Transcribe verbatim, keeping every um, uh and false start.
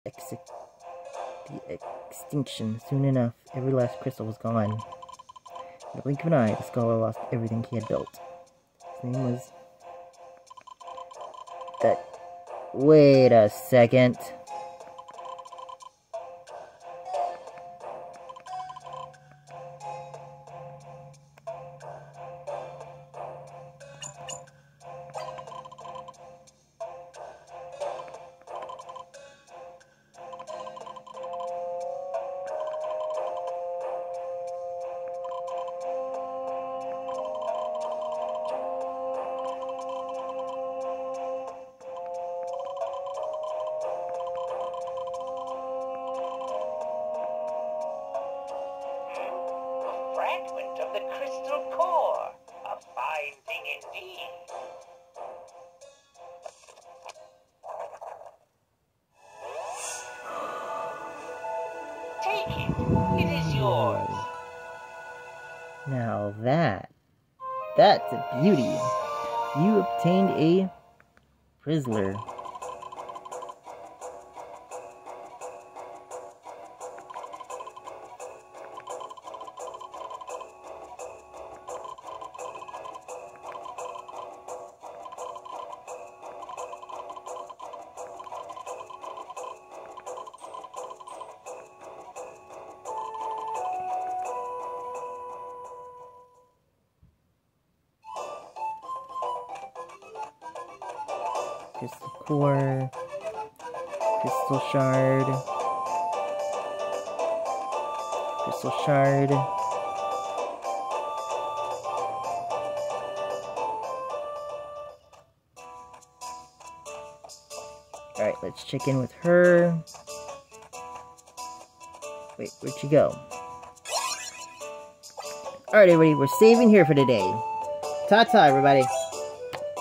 ex the extinction. Soon enough, every last crystal was gone. In the blink of an eye, the scholar lost everything he had built. His name was... That... Wait a second. Fragment of the crystal core. A fine thing indeed. Take it. It is yours. Now that, that's a beauty. You obtained a prisoner. Crystal core, crystal shard, crystal shard. Alright, let's check in with her. Wait, where'd she go? Alright, everybody, we're saving here for today. Ta-ta, everybody.